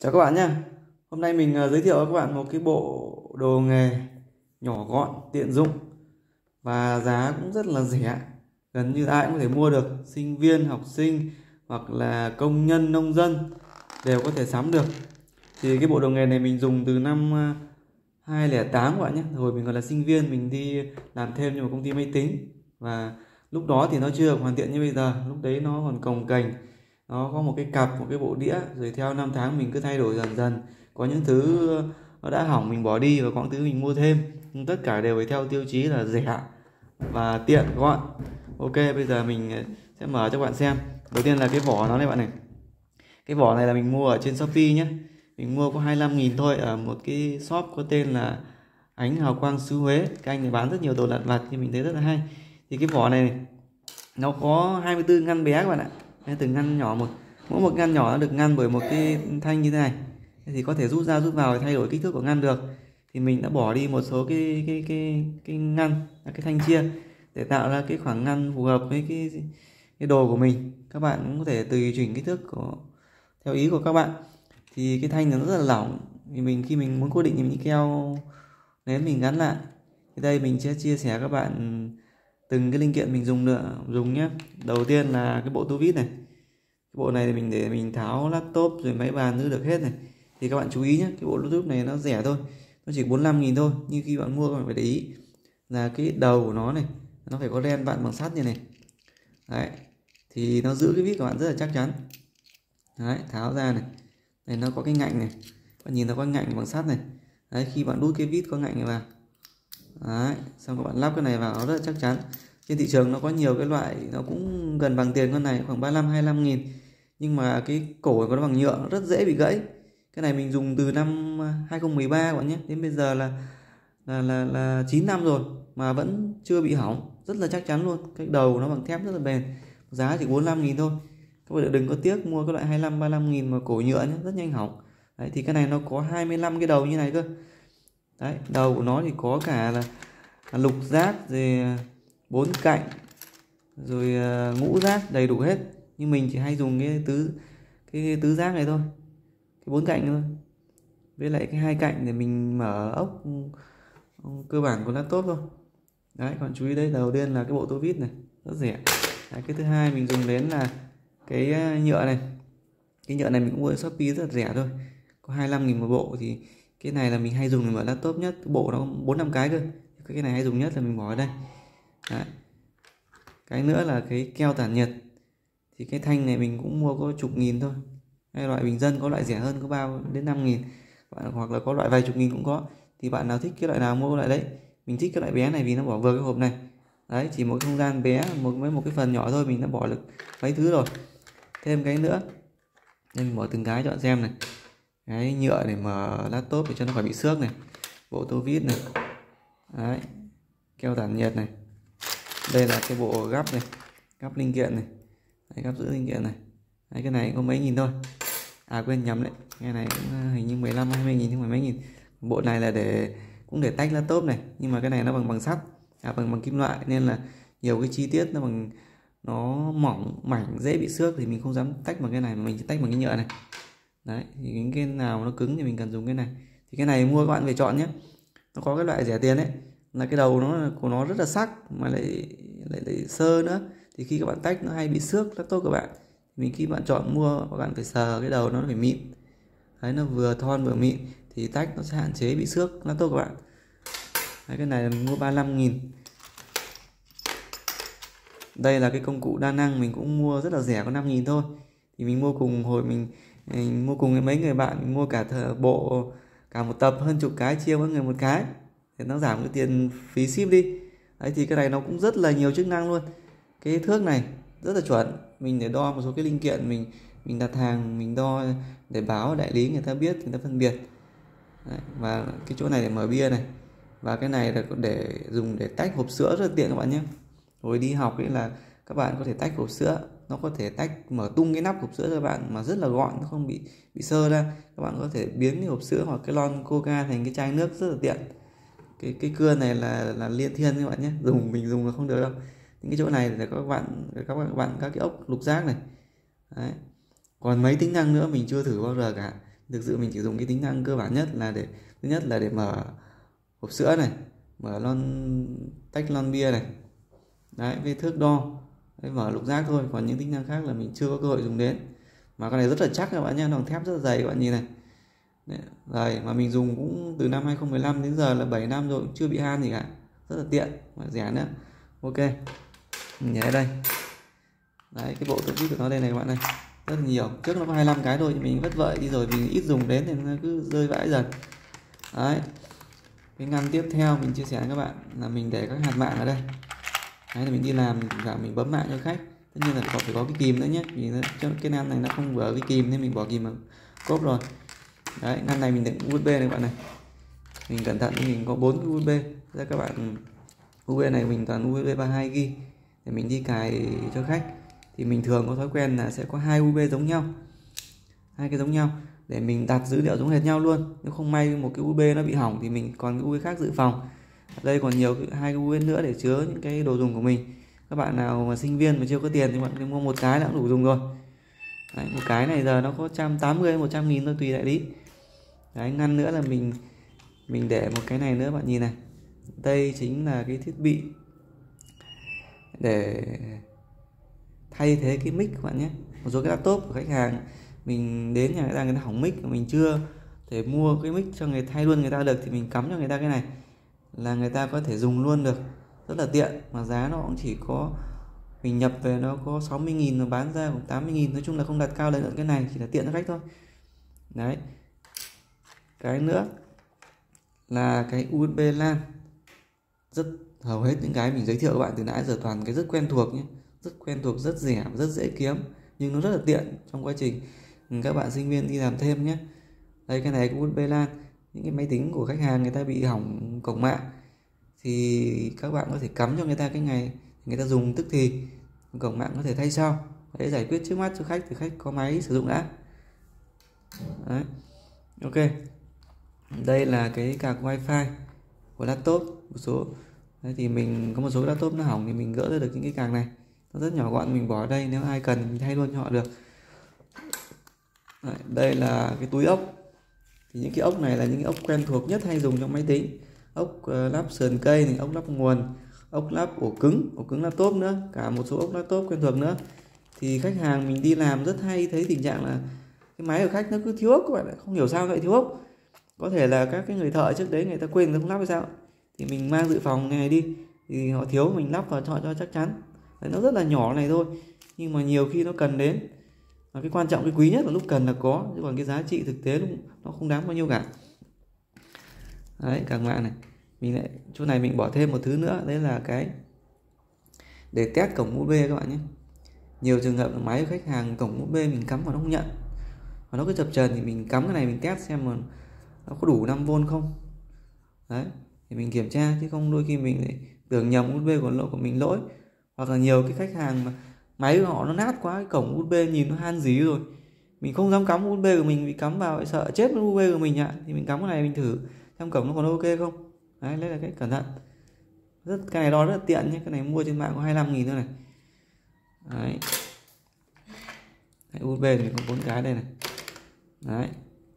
Chào các bạn nhé. Hôm nay mình giới thiệu với các bạn một cái bộ đồ nghề nhỏ gọn, tiện dụng và giá cũng rất là rẻ. Gần như ai cũng có thể mua được, sinh viên, học sinh hoặc là công nhân, nông dân đều có thể sắm được. Thì cái bộ đồ nghề này mình dùng từ năm 2008 các bạn nhé. Hồi mình còn là sinh viên, mình đi làm thêm cho một công ty máy tính. Và lúc đó thì nó chưa hoàn thiện như bây giờ, lúc đấy nó còn cồng kềnh. Nó có một cái cặp, một cái bộ đĩa, rồi theo năm tháng mình cứ thay đổi dần dần. Có những thứ nó đã hỏng mình bỏ đi và có những thứ mình mua thêm. Nhưng tất cả đều phải theo tiêu chí là rẻ và tiện gọn. Ok, bây giờ mình sẽ mở cho các bạn xem. Đầu tiên là cái vỏ nó đây bạn này. Cái vỏ này là mình mua ở trên Shopee nhé. Mình mua có 25.000 thôi ở một cái shop có tên là Ánh Hào Quang xứ Huế. Cái anh này bán rất nhiều đồ lặt vặt nhưng mình thấy rất là hay. Thì cái vỏ này nó có 24 ngăn bé các bạn ạ. Từng ngăn nhỏ một, mỗi một ngăn nhỏ nó được ngăn bởi một cái thanh như thế này. Thì có thể rút ra rút vào thay đổi kích thước của ngăn được. Thì mình đã bỏ đi một số cái ngăn, cái thanh chia để tạo ra cái khoảng ngăn phù hợp với cái đồ của mình. Các bạn cũng có thể tùy chỉnh kích thước theo ý của các bạn. Thì cái thanh nó rất là lỏng, thì khi mình muốn cố định thì mình keo nến mình gắn lại. Thì đây mình sẽ chia sẻ các bạn từng cái linh kiện mình dùng nhé. Đầu tiên là cái bộ tua vít này. Cái bộ này thì mình để mình tháo laptop rồi máy bàn giữ được hết này. Thì các bạn chú ý nhé, cái bộ Bluetooth này nó rẻ thôi, nó chỉ 45.000 thôi. Nhưng khi bạn mua các bạn phải để ý là cái đầu của nó này nó phải có ren vặn bằng sắt như này. Đấy, thì nó giữ cái vít của bạn rất là chắc chắn. Đấy, tháo ra này. Đây nó có cái ngạnh này. Bạn nhìn nó có ngạnh bằng sắt này. Đấy, khi bạn đút cái vít có ngạnh này vào. Đấy, xong các bạn lắp cái này vào nó rất là chắc chắn. Trên thị trường nó có nhiều cái loại nó cũng gần bằng tiền con này, khoảng 25-25 nghìn. Nhưng mà cái cổ của nó bằng nhựa, nó rất dễ bị gãy. Cái này mình dùng từ năm 2013 các bạn nhé, đến bây giờ là 9 năm rồi mà vẫn chưa bị hỏng, rất là chắc chắn luôn. Cái đầu nó bằng thép rất là bền. Giá chỉ 45.000 thôi. Các bạn đừng có tiếc mua cái loại 25-35 nghìn mà cổ nhựa nhé, rất nhanh hỏng. Đấy, thì cái này nó có 25 cái đầu như này cơ. Đấy, đầu của nó thì có cả là lục giác rồi 4 cạnh rồi ngũ giác đầy đủ hết. Nhưng mình chỉ hay dùng cái tứ giác này thôi, cái 4 cạnh thôi, với lại cái 2 cạnh để mình mở ốc cơ bản của laptop thôi. Đấy, còn chú ý đây, đầu tiên là cái bộ tua vít này rất rẻ. Đấy, cái thứ hai mình dùng đến là cái nhựa này. Cái nhựa này mình cũng mua ở Shopee rất là rẻ thôi, có 25.000 một bộ. Thì cái này là mình hay dùng để mở laptop nhất, cái bộ nó 4-5 cái cơ. Cái này hay dùng nhất là mình bỏ ở đây. Đấy. Cái nữa là cái keo tản nhiệt. Thì cái thanh này mình cũng mua có chục nghìn thôi. Hay loại bình dân có loại rẻ hơn có 3-5 nghìn, hoặc là có loại vài chục nghìn cũng có. Thì bạn nào thích cái loại nào mua cái loại đấy. Mình thích cái loại bé này vì nó bỏ vừa cái hộp này. Đấy, chỉ một không gian bé với một cái phần nhỏ thôi mình đã bỏ được mấy thứ rồi. Thêm cái nữa, nên mình bỏ từng cái cho bạn xem này. Cái nhựa để mở laptop để cho nó khỏi bị xước này, bộ tô vít này. Đấy, keo tản nhiệt này. Đây là cái bộ gắp này, gắp linh kiện này. Đấy, gắp giữ linh kiện này. Đấy, cái này có mấy nghìn thôi. À quên, nhầm đấy, cái này cũng hình như 15-20 nghìn chứ không phải mấy nghìn. Bộ này là cũng để tách laptop này, nhưng mà cái này nó bằng sắt, bằng kim loại, nên là nhiều cái chi tiết nó mỏng mảnh dễ bị xước, thì mình không dám tách bằng cái này mà mình chỉ tách bằng cái nhựa này. Đấy, thì cái nào nó cứng thì mình cần dùng cái này. Thì cái này mua các bạn về chọn nhé. Nó có cái loại rẻ tiền đấy, là cái đầu của nó rất là sắc mà lại sơ nữa. Thì khi các bạn tách nó hay bị xước laptop của bạn. Khi bạn chọn mua, các bạn phải sờ cái đầu nó phải mịn. Đấy, nó vừa thon vừa mịn thì tách nó sẽ hạn chế bị xước laptop của bạn. Đấy, cái này là mình mua 35.000. Đây là cái công cụ đa năng, mình cũng mua rất là rẻ, có 5.000 thôi. Thì mình mua cùng hồi mình mua cùng với mấy người bạn, mình mua cả bộ, cả một tập hơn chục cái, chia mỗi người một cái để nó giảm cái tiền phí ship đi. Đấy, thì cái này nó cũng rất là nhiều chức năng luôn. Cái thước này rất là chuẩn, mình để đo một số cái linh kiện mình đặt hàng, mình đo để báo đại lý người ta biết, người ta phân biệt. Đấy, và cái chỗ này để mở bia này, và cái này là để dùng để tách hộp sữa, rất là tiện các bạn nhé. Rồi đi học ấy là các bạn có thể tách hộp sữa, nó có thể mở tung cái nắp hộp sữa cho bạn mà rất là gọn, nó không bị sơ ra. Các bạn có thể biến cái hộp sữa hoặc cái lon coca thành cái chai nước, rất là tiện. Cái cưa này là liên thiên các bạn nhé, mình dùng là không được đâu. Những cái chỗ này để các bạn các cái ốc lục giác này. Đấy. Còn mấy tính năng nữa mình chưa thử bao giờ cả, Thực sự mình chỉ dùng cái tính năng cơ bản nhất là thứ nhất là để mở hộp sữa này, mở tách lon bia này, đấy, với thước đo, đấy, mở lục giác thôi. Còn những tính năng khác là mình chưa có cơ hội dùng đến. Mà con này rất là chắc các bạn nhé, nó bằng thép rất là dày các bạn nhìn này. Đấy, mà mình dùng cũng từ năm 2015 đến giờ là 7 năm rồi, cũng chưa bị han gì cả, rất là tiện và rẻ nữa. Ok, mình nhảy đây. Đấy, cái bộ tự kích của nó đây này các bạn này, rất là nhiều. Trước nó có 25 cái thôi nhưng mình vất vợi đi rồi, vì ít dùng đến thì nó cứ rơi vãi dần. Đấy, cái ngăn tiếp theo mình chia sẻ với các bạn là mình để các hạt mạng ở đây. Đấy là mình đi làm mình bấm mạng cho khách. Tất nhiên là phải có cái kìm nữa nhé, vì cho cái ngăn này nó không vừa cái kìm nên mình bỏ kìm vào cốp rồi. Đấy, ngăn này mình đựng USB này các bạn này, mình cẩn thận, mình có 4 cái USB ra các bạn. USB này mình toàn USB 32GB để mình đi cài cho khách. Thì mình thường có thói quen là sẽ có 2 USB giống nhau, 2 cái giống nhau để mình đặt dữ liệu giống hệt nhau luôn. Nếu không may một cái USB nó bị hỏng thì mình còn cái USB khác dự phòng. Ở đây còn nhiều 2 cái USB nữa để chứa những cái đồ dùng của mình. Các bạn nào mà sinh viên mà chưa có tiền thì bạn mua một cái đã cũng đủ dùng rồi. Đấy, một cái này giờ nó có 180 100 nghìn thôi, tùy đại lý. Đấy, ngăn nữa là mình để một cái này nữa, bạn nhìn này, đây chính là cái thiết bị để thay thế cái mic các bạn nhé. Một số cái laptop của khách hàng mình đến nhà người ta hỏng mic, mình chưa thể mua cái mic cho người thay luôn người ta được thì mình cắm cho người ta cái này là người ta có thể dùng luôn được, rất là tiện. Mà giá nó cũng chỉ có, mình nhập về nó có 60.000 mà bán ra cũng 80.000. Nói chung là không đặt cao lợi nhuận, cái này chỉ là tiện cho khách thôi. Đấy, cái nữa là cái USB LAN. Rất hầu hết những cái mình giới thiệu các bạn từ nãy giờ toàn cái rất quen thuộc nhé, rất quen thuộc, rất rẻ, rất dễ kiếm, nhưng nó rất là tiện trong quá trình các bạn sinh viên đi làm thêm nhé. Đây, cái này có USB LAN. Những cái máy tính của khách hàng người ta bị hỏng cổng mạng thì các bạn có thể cắm cho người ta cái ngày người ta dùng tức thì cổng mạng có thể thay sau, để giải quyết trước mắt cho khách thì khách có máy sử dụng đã. Đấy, ok. Đây là cái card wifi của laptop. Một số đấy, thì mình có một số laptop nó hỏng thì mình gỡ ra được những cái card này, nó rất nhỏ gọn, mình bỏ ở đây, nếu ai cần thì mình thay luôn cho họ được. Đấy, đây là cái túi ốc. Thì những cái ốc này là những cái ốc quen thuộc nhất hay dùng trong máy tính. Ốc lắp sườn cây này, ốc lắp nguồn, ốc lắp ổ cứng laptop nữa, cả một số ốc laptop quen thuộc nữa. Thì khách hàng mình đi làm rất hay thấy tình trạng là cái máy của khách nó cứ thiếu ốc các bạn ạ, không hiểu sao lại thiếu ốc. Có thể là các cái người thợ trước đấy người ta quên, người ta không lắp hay sao, thì mình mang dự phòng này đi thì họ thiếu, mình lắp vào cho chắc chắn. Đấy, nó rất là nhỏ này thôi nhưng mà nhiều khi nó cần đến. Và cái quan trọng, cái quý nhất là lúc cần là có, chứ còn cái giá trị thực tế nó không đáng bao nhiêu cả. Đấy, càng mạng này mình lại chỗ này mình bỏ thêm một thứ nữa, đấy là cái để test cổng USB các bạn nhé. Nhiều trường hợp là máy của khách hàng cổng USB mình cắm vào nó không nhận và nó cứ chập chờn, thì mình cắm cái này mình test xem mà nó có đủ 5V không. Đấy, thì mình kiểm tra, chứ không đôi khi mình lại tưởng nhầm USB của mình lỗi. Hoặc là nhiều cái khách hàng mà máy của họ nó nát quá, cái cổng USB nhìn nó han dí rồi, mình không dám cắm USB của mình vì cắm vào sợ chết với USB của mình ạ. Thì mình cắm cái này mình thử xem cổng nó còn ok không. Đấy, lấy là cái cẩn thận. Cái này đo rất là tiện nhé, cái này mua trên mạng có 25.000 thôi này. Đấy, USB thì mình có 4 cái đây này. Đấy,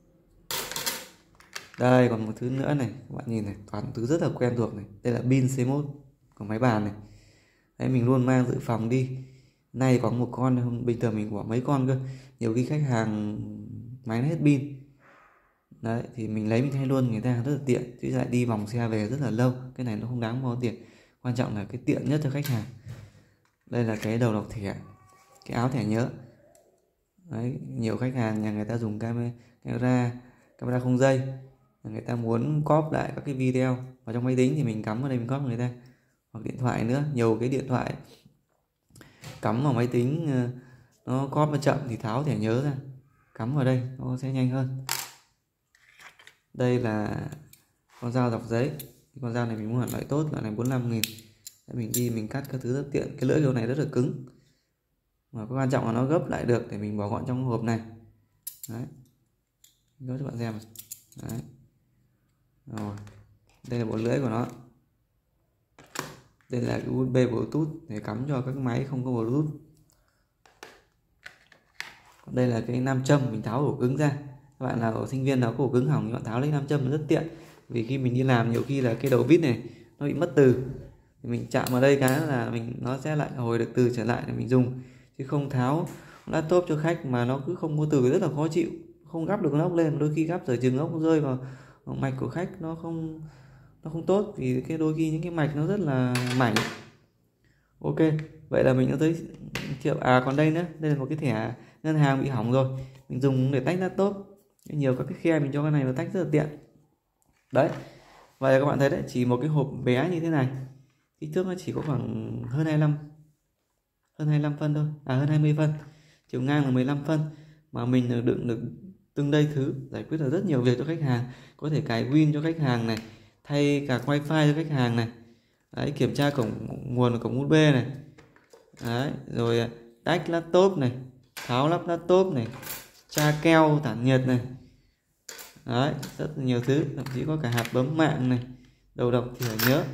đây còn một thứ nữa này, các bạn nhìn này, toàn thứ rất là quen thuộc này. Đây là pin C1 của máy bàn này. Đấy, mình luôn mang dự phòng đi. Nay có một con, không bình thường mình bỏ mấy con cơ. Nhiều khi khách hàng máy nó hết pin. Đấy, thì mình lấy mình thay luôn người ta, rất là tiện. Chứ lại đi vòng xe về rất là lâu. Cái này nó không đáng bao tiền. Quan trọng là cái tiện nhất cho khách hàng. Đây là cái đầu đọc thẻ, cái áo thẻ nhớ. Đấy, nhiều khách hàng nhà người ta dùng camera không dây, người ta muốn cóp lại các cái video vào trong máy tính thì mình cắm vào đây mình cóp người ta. Hoặc điện thoại nữa, nhiều cái điện thoại cắm vào máy tính nó cóp nó chậm thì tháo thẻ nhớ ra cắm vào đây nó sẽ nhanh hơn. Đây là con dao dọc giấy. Con dao này mình mua hẳn loại tốt, loại này 45.000. Mình đi mình cắt các thứ rất tiện. Cái lưỡi kiểu này rất là cứng mà quan trọng là nó gấp lại được để mình bỏ gọn trong hộp này. Đấy, gấp cho bạn xem. Đấy, rồi đây là bộ lưỡi của nó. Đây là cái USB Bluetooth để cắm cho các máy không có Bluetooth. Còn đây là cái nam châm mình tháo ổ cứng ra Các bạn nào sinh viên nào có ổ cứng hỏng thì bạn tháo lấy nam châm rất tiện, vì khi mình đi làm nhiều khi là cái đầu vít này nó bị mất từ, thì mình chạm vào đây cái là nó sẽ lại hồi được từ trở lại để mình dùng, chứ không tháo laptop cho khách mà nó cứ không có từ rất là khó chịu, không gắp được ốc lên, đôi khi gắp giờ chừng ốc rơi vào mạch của khách nó không tốt, vì cái đôi khi những cái mạch nó rất là mảnh. Ok, vậy là mình đã giới thiệu. Còn đây nữa, đây là một cái thẻ ngân hàng bị hỏng rồi, mình dùng để tách laptop, nhiều các cái khe mình cho cái này nó tách rất là tiện. Đấy, vậy là các bạn thấy đấy, chỉ một cái hộp bé như thế này, kích thước nó chỉ có khoảng hơn 25 phân thôi, hơn 20 phân, chiều ngang là 15 phân, mà mình đựng được từng đây thứ, giải quyết được rất nhiều việc cho khách hàng. Có thể cài Win cho khách hàng này, thay cả wifi cho khách hàng này, đấy, kiểm tra cổng nguồn, cổng USB này, đấy, rồi tách laptop này, tháo lắp laptop này, tra keo tản nhiệt này, đấy, rất nhiều thứ, thậm chí có cả hạt bấm mạng này, đầu đọc thẻ nhớ,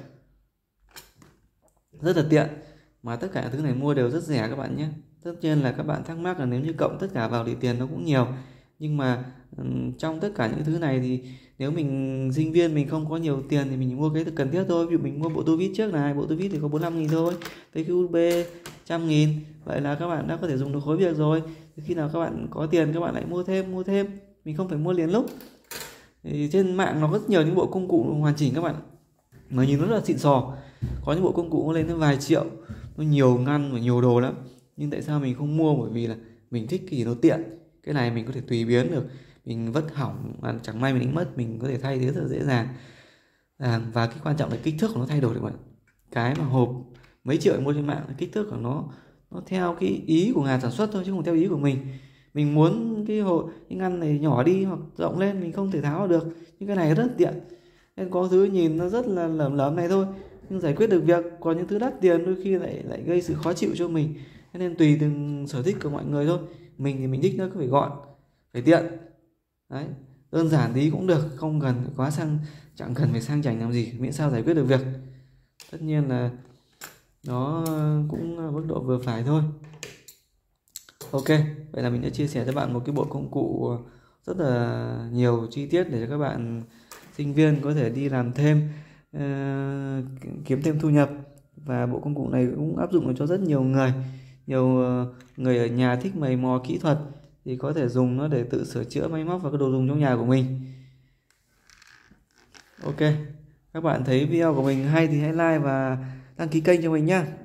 rất là tiện. Mà tất cả thứ này mua đều rất rẻ các bạn nhé. Tất nhiên là các bạn thắc mắc là nếu như cộng tất cả vào thì tiền nó cũng nhiều, nhưng mà trong tất cả những thứ này thì nếu mình sinh viên mình không có nhiều tiền thì mình mua cái cần thiết thôi. Ví dụ mình mua bộ tua vít trước này, bộ tua vít thì có 45.000 thôi, cái USB 100.000, vậy là các bạn đã có thể dùng được khối việc rồi. Khi nào các bạn có tiền các bạn lại mua thêm, mình không phải mua liền lúc. Thì trên mạng nó rất nhiều những bộ công cụ hoàn chỉnh các bạn, mà nhìn nó rất là xịn sò. Có những bộ công cụ nó lên đến vài triệu, nó nhiều ngăn và nhiều đồ lắm, nhưng tại sao mình không mua? Bởi vì là mình thích cái gì nó tiện, cái này mình có thể tùy biến được, mình vất hỏng mà chẳng may mình đánh mất, mình có thể thay thế rất là dễ dàng. Và cái quan trọng là kích thước của nó thay đổi được bạn. Cái mà hộp mấy triệu mua trên mạng, kích thước của nó theo cái ý của nhà sản xuất thôi, chứ không theo ý của mình. Mình muốn cái ngăn này nhỏ đi hoặc rộng lên, mình không thể tháo được, nhưng cái này rất tiện. Nên có thứ nhìn nó rất là lởm này thôi, nhưng giải quyết được việc. Còn những thứ đắt tiền đôi khi lại gây sự khó chịu cho mình. Nên tùy từng sở thích của mọi người thôi. Mình thì mình thích nó cứ phải gọn, phải tiện. Đấy, đơn giản tí cũng được, không cần quá chẳng cần phải sang chảnh làm gì, miễn sao giải quyết được việc. Tất nhiên là nó cũng mức độ vừa phải thôi. Ok, vậy là mình đã chia sẻ cho bạn một cái bộ công cụ rất là nhiều chi tiết để cho các bạn sinh viên có thể đi làm thêm, kiếm thêm thu nhập. Và bộ công cụ này cũng áp dụng được cho rất nhiều người ở nhà thích mày mò kỹ thuật thì có thể dùng nó để tự sửa chữa máy móc và các đồ dùng trong nhà của mình. Ok, các bạn thấy video của mình hay thì hãy like và đăng ký kênh cho mình nhé.